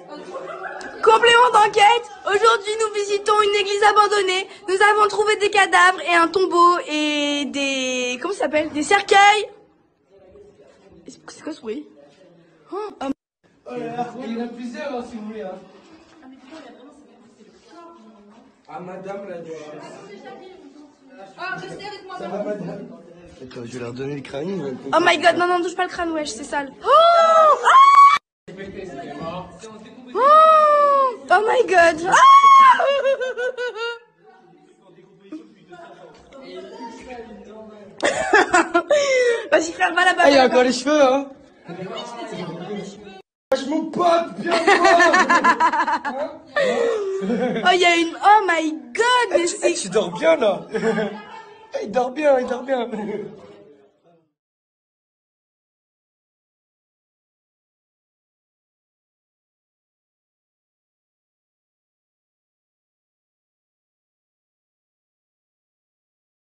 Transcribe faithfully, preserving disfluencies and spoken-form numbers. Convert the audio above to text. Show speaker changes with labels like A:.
A: Complément d'enquête. Aujourd'hui, nous visitons une église abandonnée. Nous avons trouvé des cadavres et un tombeau et des... Comment ça s'appelle? Des cercueils. C'est quoi ce bruit? Oh, um...
B: oh là là, il y en a plusieurs hein, si vous voulez. Hein. Ah, madame la
A: Ah, restez avec moi.
B: Ça va, madame? Attends, je vais leur donner le crâne.
A: Oh my god, non, non, touche pas le crâne, wesh, c'est sale. Oh, ah oh, oh my god. Ah vas-y frère, va là-bas.
B: Ah, il y a encore les cheveux, hein. Je mon pote, bien moi.
A: Oh, il y a une... Oh my god, mais c'est...
B: Tu dors bien, là. Il dort bien, il dort bien.